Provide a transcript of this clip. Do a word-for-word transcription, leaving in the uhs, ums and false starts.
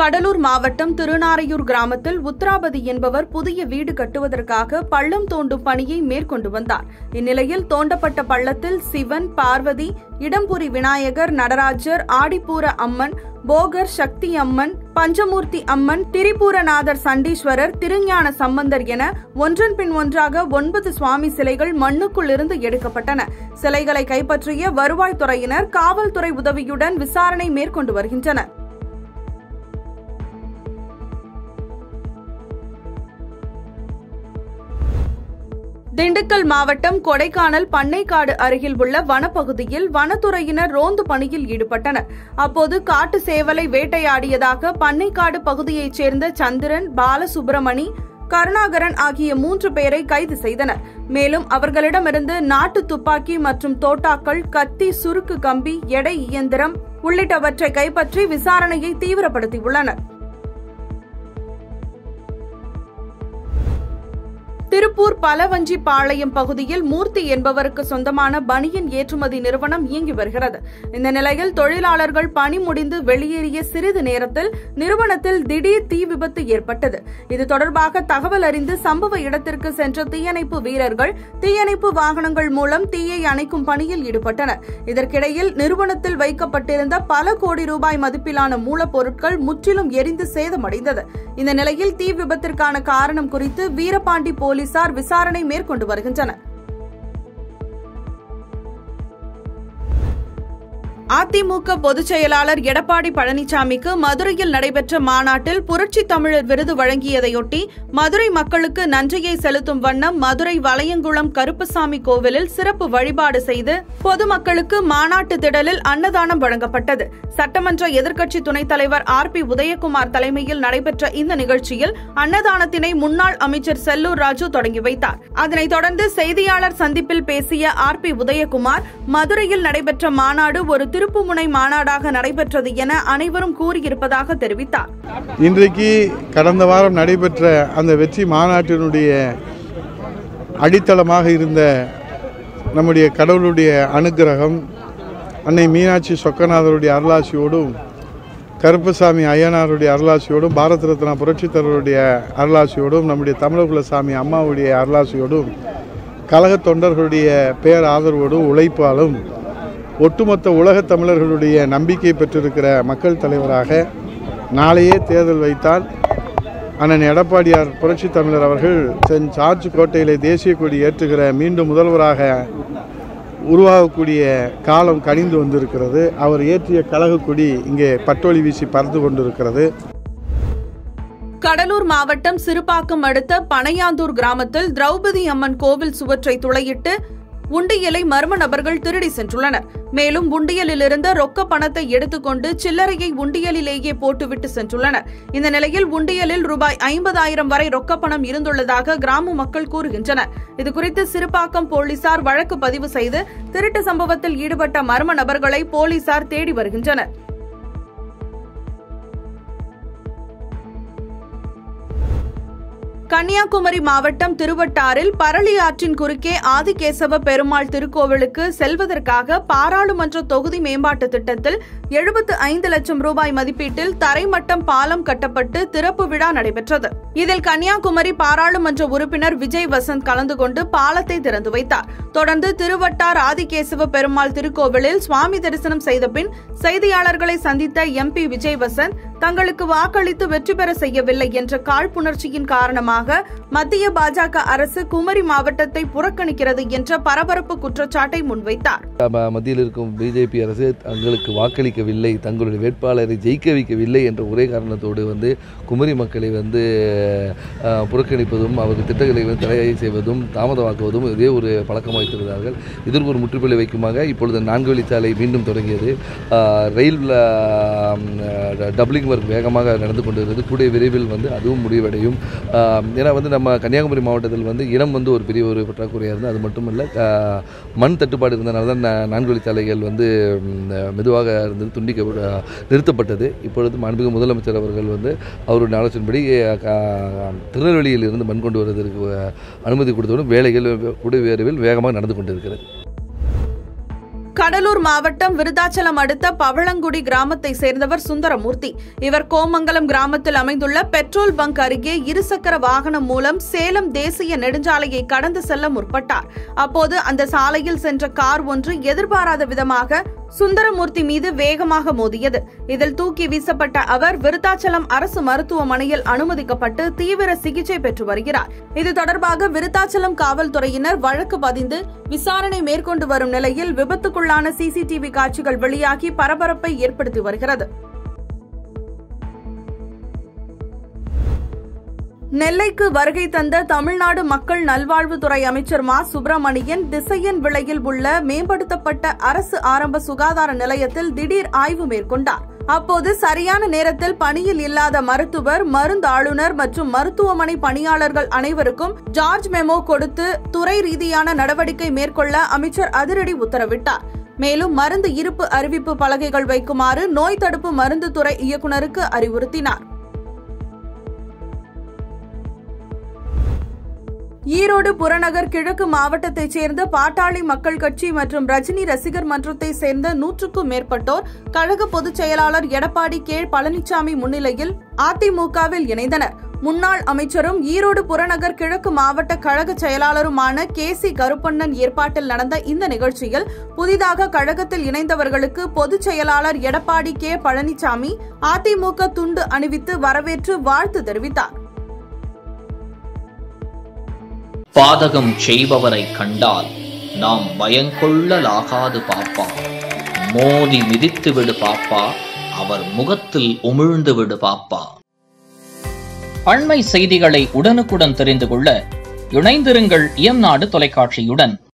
கடலூர் மாவட்டம் திருநாரையூர் கிராமத்தில் உத்தராபதி என்பவர் புதிய வீடு கட்டுவதற்காக பள்ளம் தோண்டும் பணியை மேற்கொண்டு வந்தார். இந்நிலையில் தோண்டப்பட்ட பள்ளத்தில் சிவன், பார்வதி, இடம்புரி விநாயகர், நடராஜர், ஆடிப்பூர அம்மன், போகர் சக்தி அம்மன், பஞ்சமூர்த்தி அம்மன், திரிபுரநாதர் சண்டீஸ்வரர், திருஞான சம்பந்தர் என ஒன்றன் பின் ஒன்றாக ஒன்பது சுவாமி சிலைகள் மண்ணுக்குள் இருந்து எடுக்கப்பட்டன. சிலைகளை கைப்பற்றிய வருவாய்த்துறையினர் காவல்துறை உதவியுடன் விசாரணை மேற்கொண்டு வருகின்றனர். திண்டுக்கல் மாவட்டம் கொடைக்கானல் பண்ணைக்காடு அருகில் உள்ள வனப்பகுதியில் வனத்துறையினர் ரோந்து பணியில் ஈடுபட்டனர். அப்போது காட்டு சேவலை வேட்டையாடியதாக பண்ணைக்காடு பகுதியைச் சேர்ந்த சந்திரன், பாலசுப்பிரமணி, கருணாகரன் ஆகிய மூன்று பேரை கைது செய்தனர். மேலும் அவர்களிடமிருந்து நாட்டு துப்பாக்கி மற்றும் தோட்டாக்கள், கத்தி, சுருக்கு கம்பி, எடை இயந்திரம் உள்ளிட்டவற்றை கைப்பற்றி விசாரணையை தீவிரப்படுத்தியுள்ளனர். திருப்பூர் பலவஞ்சி பாளையம் பகுதியில் மூர்த்தி என்பவருக்கு சொந்தமான பனியன் ஏற்றுமதி நிறுவனம் இயங்கி வருகிறது. இந்த நிலையில் தொழிலாளர்கள் பணி முடிந்து வெளியேறிய சிறிது நேரத்தில் நிறுவனத்தில் திடீர் தீ விபத்து ஏற்பட்டது. இது தொடர்பாக தகவல் அறிந்து சம்பவ இடத்திற்கு சென்ற தீயணைப்பு வீரர்கள் தீயணைப்பு வாகனங்கள் மூலம் தீயை அணைக்கும் பணியில் ஈடுபட்டனர். இதற்கிடையில் நிறுவனத்தில் வைக்கப்பட்டிருந்த பல கோடி ரூபாய் மதிப்பிலான மூலப்பொருட்கள் முற்றிலும் எரிந்து சேதமடைந்தது. இந்த நிலையில் தீ விபத்திற்கான காரணம் குறித்து வீரபாண்டி போலீஸ் போலீசார் விசாரணை மேற்கொண்டு வருகின்றனர். அதிமுக பொதுச் செயலாளர் எடப்பாடி பழனிசாமிக்கு மதுரையில் நடைபெற்ற மாநாட்டில் புரட்சி தமிழர் விருது வழங்கியதையொட்டி மதுரை மக்களுக்கு நன்றியை செலுத்தும் வண்ணம் மதுரை வளையங்குளம் கருப்பசாமி கோவிலில் சிறப்பு வழிபாடு செய்து பொதுமக்களுக்கு மாநாட்டு திடலில் அன்னதானம் வழங்கப்பட்டது. சட்டமன்ற எதிர்க்கட்சி துணைத் தலைவர் ஆர் பி உதயகுமார் தலைமையில் நடைபெற்ற இந்த நிகழ்ச்சியில் அன்னதானத்தினை முன்னாள் அமைச்சர் செல்லூர் ராஜு தொடங்கி வைத்தார். அதனைத் தொடர்ந்து செய்தியாளர் சந்திப்பில் பேசிய ஆர் பி உதயகுமார், மதுரையில் நடைபெற்ற மாநாடு ஒரு திருப்புமுனை மாநாடாக நடைபெற்றது என அனைவரும் கூறியிருப்பதாக தெரிவித்தார். இன்றைக்கு கடந்த வாரம் நடைபெற்ற அந்த வெற்றி மாநாட்டினுடைய அடித்தளமாக இருந்த நம்முடைய கடவுளுடைய அனுக்கிரகம், அன்னை மீனாட்சி சொக்கநாதருடைய அருளாசியோடும் கருப்பசாமி ஐயனாருடைய அருளாசியோடும் பாரத ரத்னா புரட்சித் தலைவருடைய அருளாசியோடும் நம்முடைய தமிழகுல சாமி அம்மாவுடைய அருளாசியோடும் கழக தொண்டர்களுடைய பேர் ஆதரவோடும் உழைப்பாலும் ஒட்டுமொத்த உலகத் தமிழர்களுடைய நம்பிக்கை பெற்றிருக்கிற மக்கள் தலைவராக நாளையே தேர்தல் வைத்தால் அண்ணன் எடப்பாடியார் புரட்சி தமிழர் அவர்கள் சென்ட் ஜார்ஜ் கோட்டையிலே தேசிய கொடி ஏற்றுகிற மீண்டும் முதல்வராக உருவாகக்கூடிய காலம் கனிந்து வந்திருக்கிறது. அவர் ஏற்றிய கழக கொடி இங்கே பட்டொலி வீசி பறந்து கொண்டிருக்கிறது. கடலூர் மாவட்டம் சிறுபாக்கம் அடுத்த பனையாந்தூர் கிராமத்தில் திரௌபதி அம்மன் கோவில் சுவற்றை துளையிட்டு உண்டியலை மர்ம நபர்கள் திருடி சென்றுள்ளனர். மேலும் உண்டியலில் இருந்த ரொக்க பணத்தை எடுத்துக்கொண்டு சில்லறையை உண்டியலிலேயே போட்டுவிட்டு சென்றுள்ளனர். இந்த நிலையில் உண்டியலில் ரூபாய் ஐம்பதாயிரம் வரை ரொக்க பணம் இருந்துள்ளதாக கிராம மக்கள் கூறுகின்றனர். இதுகுறித்து சிறுபாக்கம் போலீசார் வழக்கு பதிவு செய்து திருட்டு சம்பவத்தில் ஈடுபட்ட மர்ம நபர்களை போலீசார் தேடி வருகின்றனர். கன்னியாகுமரி மாவட்டம் திருவட்டாறில் பரளி ஆற்றின் குறுக்கே ஆதிகேசவ பெருமாள் திருக்கோவிலுக்கு செல்வதற்காக பாராளுமன்ற தொகுதி மேம்பாட்டு திட்டத்தில் எழுபத்து ஐந்து லட்சம் ரூபாய் மதிப்பீட்டில் தரைமட்டம் பாலம் கட்டப்பட்டு திறப்பு விழா நடைபெற்றது. இதில் கன்னியாகுமரி பாராளுமன்ற உறுப்பினர் விஜய் வசந்த் கலந்து கொண்டு பாலத்தை திறந்து வைத்தார். தொடர்ந்து திருவட்டார் ஆதிகேசவ பெருமாள் திருக்கோவிலில் சுவாமி தரிசனம் செய்த பின் செய்தியாளர்களை சந்தித்த எம் பி விஜய் வசந்த் தங்களுக்கு வாக்களித்து வெற்றி பெற செய்யவில்லை என்ற காழ்ப்புணர்ச்சியின் காரணமாக மத்திய பாஜக அரசு குமரி மாவட்டத்தை புறக்கணிக்கிறது என்ற பரபரப்பு குற்றச்சாட்டை முன்வைத்தார். மத்தியில் இருக்கும் பிஜேபி அரசு தங்களுக்கு வாக்களிக்கவில்லை, தங்களுடைய வேட்பாளரை ஜெயிக்க வைக்கவில்லை என்ற ஒரே காரணத்தோடு வந்து குமரி மக்களை வந்து புறக்கணிப்பதும் அவர்கள் திட்டங்களை வந்து தடையை செய்வதும் தாமதமாக்குவதும் இதே ஒரு பழக்கம் வைத்திருந்தார்கள். இதற்கு ஒரு முற்றுப்புள்ளி வைக்குமாக இப்பொழுது நான்கு வழிச்சாலை மீண்டும் தொடங்கியது. ரயில் டபுளிங் ஒர்க் வேகமாக நடந்து கொண்டிருக்கிறது. கூடிய விரைவில் வந்து அதுவும் முடிவடையும். ஏன்னா வந்து நம்ம கன்னியாகுமரி மாவட்டத்தில் வந்து இடம் வந்து ஒரு பெரிய ஒரு பற்றாக்குறையாக இருந்தது. அது மட்டுமல்ல, மண் தட்டுப்பாடு இருந்தனால தான் நான்கு வழிச்சாலைகள் வந்து மெதுவாக இருந்தது, துண்டிக்க நிறுத்தப்பட்டது. இப்பொழுது மாண்புமிகு முதலமைச்சர் அவர்கள் வந்து அவருடைய ஆலோசனைப்படி திருநெல்வேலியில் இருந்து மண் கொண்டு வருவதற்கு அனுமதி கொடுத்தவுடன் வேலைகள் கூடிய விரைவில் வேகமாக நடந்து கொண்டிருக்கிறது. கடலூர் மாவட்டம் விருதாச்சலம் அடுத்த பவளங்குடி கிராமத்தை சேர்ந்தவர் சுந்தரமூர்த்தி. இவர் கோமங்கலம் கிராமத்தில் அமைந்துள்ள பெட்ரோல் பங்க் அருகே இருசக்கர வாகனம் மூலம் சேலம் தேசிய நெடுஞ்சாலையை கடந்து செல்ல முற்பட்டார். அப்போது அந்த சாலையில் சென்ற கார் ஒன்று எதிர்பாராத விதமாக சுந்தரமூர்த்தி மீது வேகமாக மோதியது. இதில் தூக்கி வீசப்பட்ட அவர் விருத்தாச்சலம் அரசு மருத்துவமனையில் அனுமதிக்கப்பட்டு தீவிர சிகிச்சை பெற்று வருகிறார். இது தொடர்பாக விருத்தாச்சலம் காவல்துறையினர் வழக்கு பதிந்து விசாரணை மேற்கொண்டு வரும் நிலையில் விபத்துக்குள்ளான சிசிடிவி காட்சிகள் வெளியாகி பரபரப்பை ஏற்படுத்தி வருகிறது. நெல்லைக்கு வருகை தந்த தமிழ்நாடு மக்கள் நல்வாழ்வுத்துறை அமைச்சர் மா சுப்பிரமணியன் திசையன் விளையில் உள்ள மேம்படுத்தப்பட்ட அரசு ஆரம்ப சுகாதார நிலையத்தில் திடீர் ஆய்வு மேற்கொண்டார். அப்போது சரியான நேரத்தில் பணியில் இல்லாத மருத்துவர், மருந்தாளுநர் மற்றும் மருத்துவமனை பணியாளர்கள் அனைவருக்கும் ஜார்ஜ் மெமோ கொடுத்து துறை ரீதியான நடவடிக்கை மேற்கொள்ள அமைச்சர் அதிரடி உத்தரவிட்டார். மேலும் மருந்து இருப்பு அறிவிப்பு பலகைகள் வைக்குமாறு நோய் தடுப்பு மருந்து துறை இயக்குநருக்கு அறிவுறுத்தினார். ஈரோடு புறநகர் கிழக்கு மாவட்டத்தைச் சேர்ந்த பாட்டாளி மக்கள் கட்சி மற்றும் ரஜினி ரசிகர் மன்றத்தைச் சேர்ந்த நூற்றுக்கும் மேற்பட்டோர் கழக பொதுச் செயலாளர் எடப்பாடி கே பழனிசாமி முன்னிலையில் அதிமுகவில் இணைந்தனர். முன்னாள் அமைச்சரும் ஈரோடு புறநகர் கிழக்கு மாவட்ட கழக செயலாளருமான கே சி கருப்பண்ணன் ஏற்பாட்டில் நடந்த இந்த நிகழ்ச்சியில் புதிதாக கழகத்தில் இணைந்தவர்களுக்கு பொதுச் செயலாளர் எடப்பாடி கே பழனிசாமி அதிமுக துண்டு அணிவித்து வரவேற்று வாழ்த்து தெரிவித்தார். பாதகம் செய்பவரை கண்டால் நாம் பயங்கொள்ளலாகாது பாப்பா, மோதி மிதித்து விடு பாப்பா, அவர் முகத்தில் உமிழ்ந்து விடு பாப்பா. அண்மை செய்திகளை உடனுக்குடன் தெரிந்து கொள்ள இணைந்திருங்கள் எம் நாடு தொலைக்காட்சியுடன்.